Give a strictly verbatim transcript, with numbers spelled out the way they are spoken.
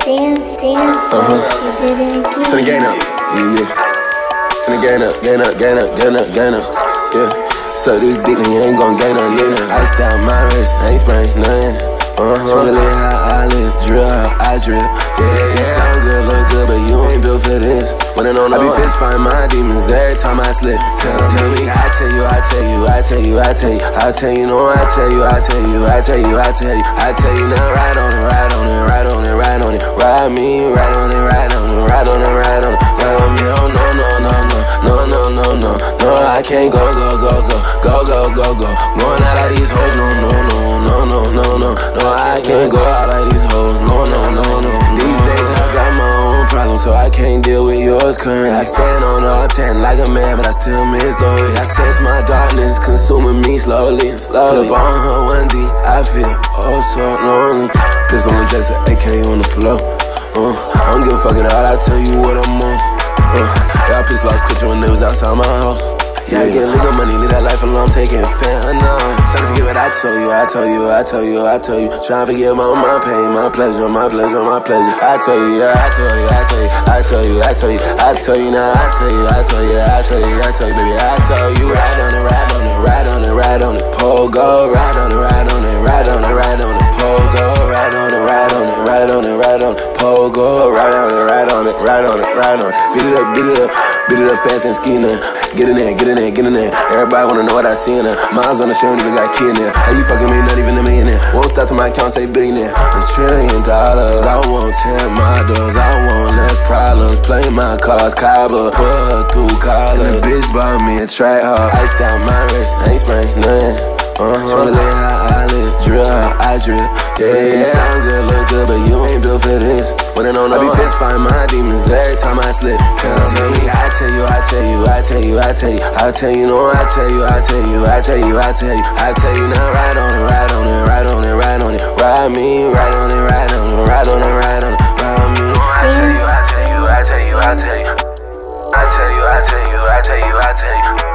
Damn, damn, uh-huh. You did it again. Turn the gain up, yeah, yeah. Turn the gain up, gain up, gain up, gain up, gain up, yeah. Suck this dick, then you ain't gon' gain up, yeah. Iced out my wrist, I ain't sprain nothing. Uh-huh. Tryna live how I live, drill how I drip. Yeah, you sound good, look good, but you ain't built for this. When I don't know, I be fist fighting my demons every time I slip. Tell, tell me, I tell you, I tell you, I tell you, I tell you, I tell you, no, I tell you, I tell you, I tell you, I tell you, I tell you now, ride on it, ride on it, ride on it, ride on it, ride me, ride on it, ride on it, ride on it, ride on it. Tell me, oh no, no, no, no, no, no, no, no, no, I can't go, go, go, go, go, go, go, go, going out like these hoes, no, no, no, no, no, no, no, no, I can't go out like these hoes, no, no, no, no. These days I got my own problems, so I can't deal with yours current. I stand on all ten like a man, but I still miss those. I sense my darkness consuming me slowly, slowly. Up on her one D, I feel oh so lonely. Pistol on just an A K on the floor. Uh, I don't give a fuck at all, I tell you what I'm on. Uh, yeah, I pissed lost control when they was outside my house. Yeah, I get legal money, live that life alone, taking fentanyl. Tryna forget what I told you, I told you, I told you, I told you. Tryna forget my, my pain, my pleasure, my pleasure, my pleasure. I told you, yeah, I told you, I told you, I told you, I told you, I told you, now I tell you, I told you, I told you, I told you, baby, I told you. Ride on it, ride on it, ride on it, ride on it, pogo. Ride on it, ride on it, ride on it, ride on it, pogo. Ride on it, ride on it, ride on it, ride on it, pogo. Ride on it, ride on it, ride on it, ride on it. Beat it up, beat it up, beat it up fast and ski now. Get in there, get in there, get in there. Everybody wanna know what I see in there. Miles on the show, even got kid in there. How you fucking me, not even a millionaire. Won't stop till my account say billionaire. A trillion dollars, I want ten models. I want less problems. Play my cards, cobbler. Put her through college. And the bitch bought me a track hard. Iced out my wrist, I ain't sprain nothing. Uh-huh. Tryna live how I live, drill how I drip. Yeah, you sound good, look good, but you ain't built for this. When I don't know, I be fist fighting my demons every time I slip. Tell, tell me, I tell you, I tell you, I tell you, I tell you, I tell you, no, I tell you, I tell you, I tell you, I tell you, I tell you now, ride on it, ride on it, ride on it, ride on it, ride me, ride on it, ride on it, ride on it, ride on it, ride me. I tell you, I tell you, I tell you, I tell you, I tell you, I tell you, I tell you, I tell you.